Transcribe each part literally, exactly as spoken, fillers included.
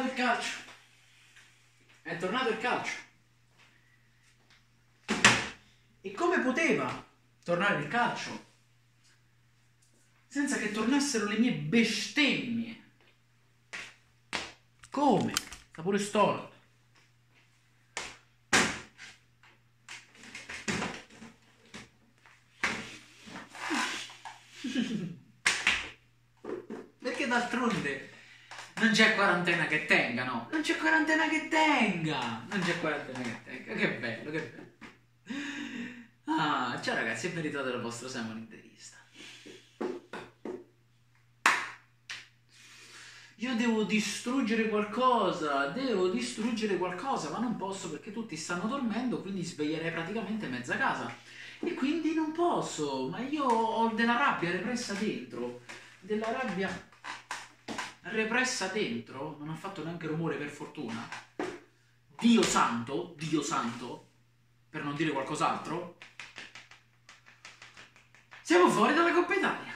il calcio. È tornato il calcio. E come poteva tornare il calcio senza che tornassero le mie bestemmie? Come? Sta pure storto. Perché d'altronde non c'è quarantena che tenga, no? Non c'è quarantena che tenga! Non c'è quarantena che tenga. Che bello, che bello. Ah, ciao ragazzi, è meritato il vostro Simon interista. Io devo distruggere qualcosa, devo distruggere qualcosa, ma non posso perché tutti stanno dormendo, quindi sveglierei praticamente mezza casa. E quindi non posso, ma io ho della rabbia repressa dentro, della rabbia repressa dentro, non ha fatto neanche rumore per fortuna. Dio santo, Dio santo, per non dire qualcos'altro, siamo fuori dalla Coppa Italia.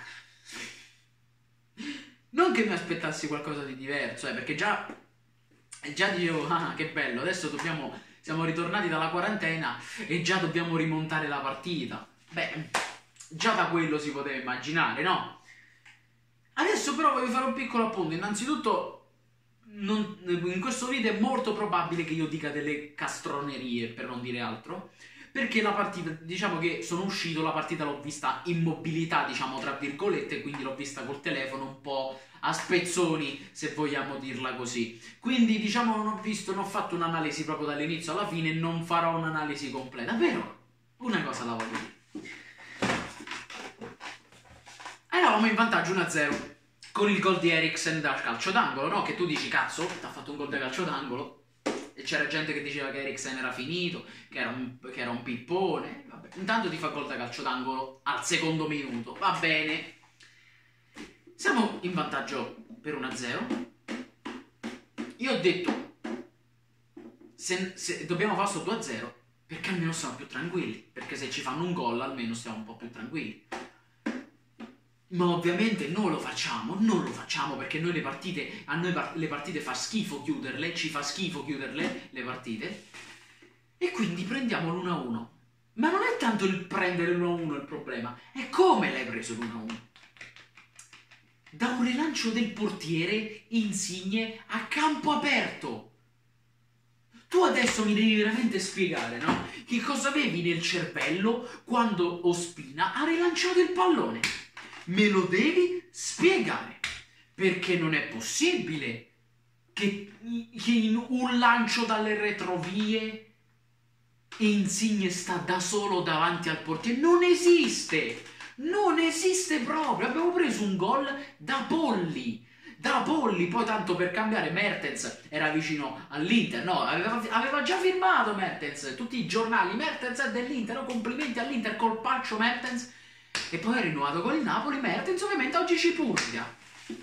Non che mi aspettassi qualcosa di diverso, eh, perché già, già dicevo, ah, che bello, adesso dobbiamo, siamo ritornati dalla quarantena e già dobbiamo rimontare la partita. Beh, già da quello si poteva immaginare, no? Adesso però voglio fare un piccolo appunto. Innanzitutto, non, in questo video è molto probabile che io dica delle castronerie, per non dire altro, perché la partita, diciamo che sono uscito, la partita l'ho vista in mobilità, diciamo tra virgolette, quindi l'ho vista col telefono un po' a spezzoni, se vogliamo dirla così. Quindi diciamo non ho visto, non ho fatto un'analisi proprio dall'inizio alla fine, non farò un'analisi completa, però una cosa la voglio dire. Eravamo in vantaggio uno a zero con il gol di Eriksen da calcio d'angolo, no? Che tu dici, cazzo, ti ha fatto un gol da calcio d'angolo. E c'era gente che diceva che Eriksen era finito, che era un, che era un pippone. Vabbè. Intanto ti fa gol da calcio d'angolo al secondo minuto, va bene. Siamo in vantaggio per uno a zero. Io ho detto, se, se dobbiamo fare sto due a zero, perché almeno stiamo più tranquilli, perché se ci fanno un gol almeno stiamo un po' più tranquilli. Ma ovviamente non lo facciamo, non lo facciamo perché noi le partite, a noi le partite fa schifo chiuderle, ci fa schifo chiuderle le partite, e quindi prendiamo l'uno a uno. Ma non è tanto il prendere l'uno a uno il problema, è come l'hai preso l'uno a uno. Da un rilancio del portiere Insigne a campo aperto. Tu adesso mi devi veramente spiegare, no? Che cosa avevi nel cervello quando Ospina ha rilanciato il pallone? Me lo devi spiegare, perché non è possibile che, che in un lancio dalle retrovie Insigne sta da solo davanti al portiere. Non esiste, non esiste proprio. Abbiamo preso un gol da polli, da polli. Poi tanto per cambiare, Mertens era vicino all'Inter, no? Aveva, aveva già firmato Mertens, tutti i giornali, Mertens è dell'Inter, no? Complimenti all'Inter, colpaccio Mertens. E poi è rinnovato con il Napoli. Mertens ovviamente oggi ci purga.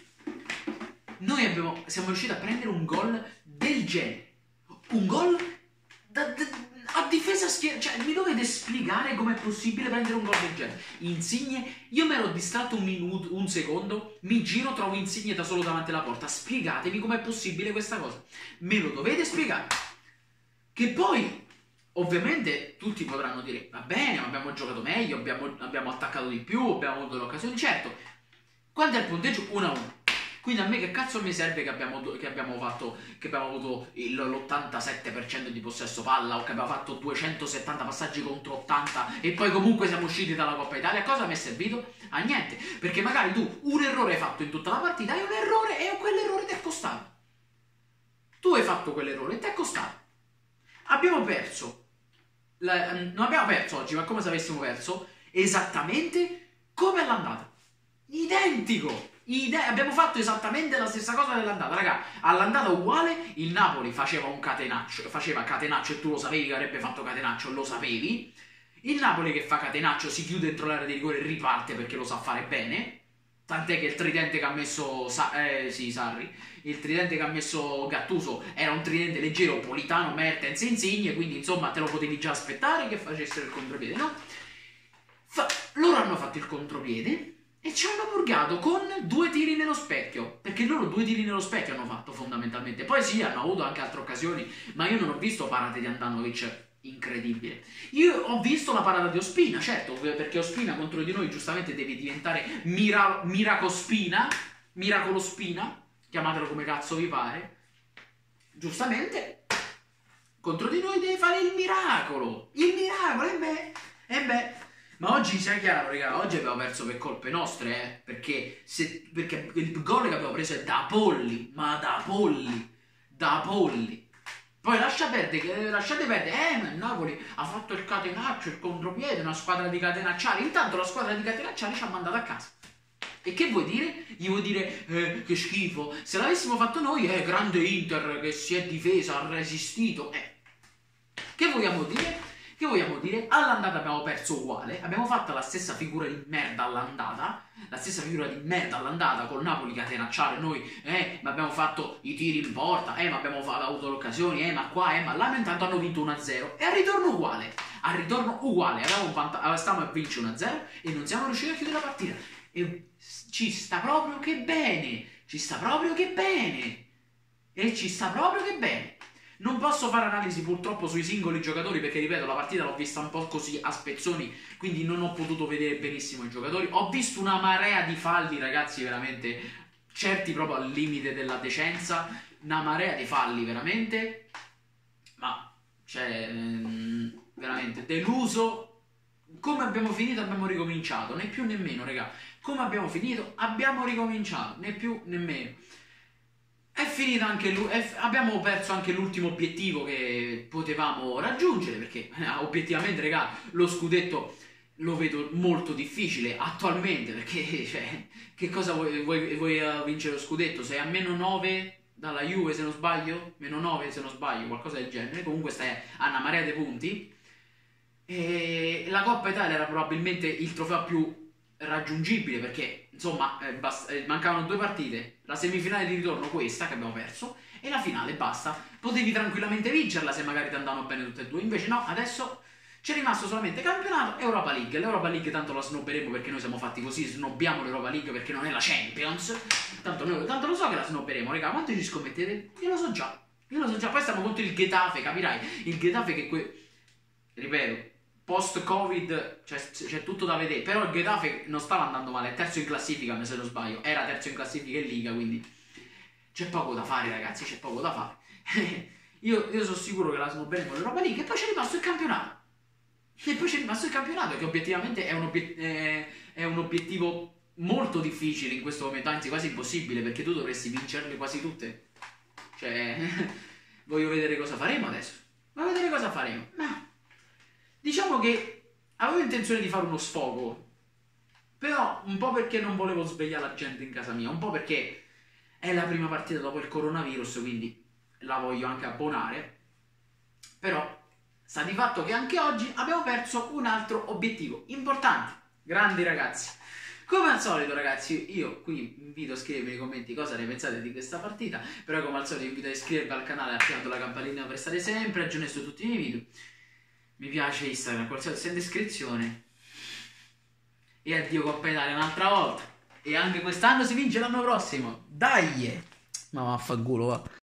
Noi abbiamo, siamo riusciti a prendere un gol del genere, un gol da, da, a difesa schierata. Cioè mi dovete spiegare com'è possibile prendere un gol del genere. Insigne, io mi ero distratto un minuto, un secondo, mi giro, trovo Insigne da solo davanti alla porta. Spiegatemi com'è possibile questa cosa, me lo dovete spiegare. Che poi ovviamente tutti potranno dire, va bene, ma abbiamo giocato meglio, abbiamo, abbiamo attaccato di più, abbiamo avuto l'occasione. Certo, quanto è il punteggio? uno a uno. Quindi a me che cazzo mi serve che abbiamo, che abbiamo, fatto, che abbiamo avuto l'ottantasette per cento di possesso palla, o che abbiamo fatto duecentosettanta passaggi contro ottanta e poi comunque siamo usciti dalla Coppa Italia? A cosa mi è servito? A niente, perché magari tu un errore hai fatto in tutta la partita e un errore e quell'errore ti è costato. Tu hai fatto quell'errore e ti è costato. Abbiamo perso. La, non abbiamo perso oggi, ma come se avessimo perso esattamente come all'andata, identico, ide abbiamo fatto esattamente la stessa cosa dell'andata, raga. All'andata uguale, il Napoli faceva un catenaccio, faceva catenaccio e tu lo sapevi che avrebbe fatto catenaccio, lo sapevi. Il Napoli che fa catenaccio si chiude dentro l'area di rigore e riparte perché lo sa fare bene, tant'è che il tridente che ha messo Sa eh, sì, Sarri, il tridente che ha messo Gattuso era un tridente leggero, Politano, Mertens, Insigne, quindi insomma te lo potevi già aspettare che facessero il contropiede, no? Fa loro hanno fatto il contropiede E ci hanno purgato con due tiri nello specchio, perché loro due tiri nello specchio hanno fatto fondamentalmente. Poi sì, hanno avuto anche altre occasioni, ma io non ho visto parate di Handanovic incredibile. Io ho visto la parata di Ospina, certo, perché Ospina contro di noi giustamente deve diventare mira Miracospina, Miracolospina, chiamatelo come cazzo vi pare. Giustamente contro di noi deve fare il miracolo, il miracolo, e beh, e beh. Ma oggi sia chiaro, raga, oggi abbiamo perso per colpe nostre, eh, perché, se, perché il gol che abbiamo preso è da polli, ma da polli, da polli. Poi lascia perdere, lasciate perdere, eh, ma il Napoli ha fatto il catenaccio, il contropiede, una squadra di catenacciari. Intanto la squadra di catenacciari ci ha mandato a casa. E che vuoi dire? Gli vuoi dire, eh, che schifo. Se l'avessimo fatto noi, eh, grande Inter che si è difesa, ha resistito, eh. Che vogliamo dire? Che vogliamo dire? All'andata abbiamo perso uguale, abbiamo fatto la stessa figura di merda all'andata, la stessa figura di merda all'andata col Napoli catenacciare noi, eh, ma abbiamo fatto i tiri in porta, eh, ma abbiamo fatto, avuto le occasioni, eh, ma qua, eh, ma là, intanto hanno vinto uno a zero. E al ritorno uguale, al ritorno uguale, stavamo a vincere uno a zero e non siamo riusciti a chiudere la partita. E ci sta proprio che bene, ci sta proprio che bene, e ci sta proprio che bene. Non posso fare analisi purtroppo sui singoli giocatori perché, ripeto, la partita l'ho vista un po' così a spezzoni, quindi non ho potuto vedere benissimo i giocatori. Ho visto una marea di falli, ragazzi, veramente, certi proprio al limite della decenza, una marea di falli, veramente, ma, cioè, veramente, deluso. Come abbiamo finito abbiamo ricominciato, né più né meno, raga. Come abbiamo finito abbiamo ricominciato, né più né meno. È finita anche lui, abbiamo perso anche l'ultimo obiettivo che potevamo raggiungere, perché eh, obiettivamente, raga, lo scudetto lo vedo molto difficile attualmente, perché cioè, che cosa vuoi, vuoi, vuoi uh, vincere lo scudetto? Sei a meno nove dalla Juve, se non sbaglio, meno nove se non sbaglio, qualcosa del genere, comunque stai a una marea di punti, e la Coppa Italia era probabilmente il trofeo più raggiungibile, perché insomma eh, basta, eh, mancavano due partite, la semifinale di ritorno questa che abbiamo perso e la finale, basta, potevi tranquillamente vincerla se magari ti andavano bene tutte e due, invece no, adesso c'è rimasto solamente campionato e Europa League. L'Europa League tanto la snobberemo perché noi siamo fatti così, snobbiamo l'Europa League perché non è la Champions, tanto, noi, tanto lo so che la snobberemo, raga, quanto ci scommettete? Io lo so già, io lo so già, poi stiamo contro il Getafe, capirai, il Getafe che que... ripeto, post-Covid c'è tutto da vedere, però il Getafe non stava andando male, è terzo in classifica se non sbaglio, era terzo in classifica in Liga, quindi c'è poco da fare, ragazzi, c'è poco da fare. io, io sono sicuro che la snobberemo l'Europa League e poi c'è rimasto il campionato, e poi c'è rimasto il campionato che obiettivamente è un, obiet è, è un obiettivo molto difficile in questo momento, anzi quasi impossibile, perché tu dovresti vincerle quasi tutte, cioè voglio vedere cosa faremo adesso, voglio vedere cosa faremo, ma diciamo che avevo intenzione di fare uno sfogo, però un po' perché non volevo svegliare la gente in casa mia, un po' perché è la prima partita dopo il coronavirus, quindi la voglio anche abbonare, però sta di fatto che anche oggi abbiamo perso un altro obiettivo importante. Grandi ragazzi, come al solito, ragazzi, io qui vi invito a scrivermi nei commenti cosa ne pensate di questa partita, però come al solito vi invito a iscrivervi al canale attivando la campanellina per stare sempre aggiornati su tutti i miei video. Mi piace Instagram, qualsiasi sia in descrizione. E addio Coppa Italia un'altra volta. E anche quest'anno si vince l'anno prossimo. Dai! Ma vaffanculo, va.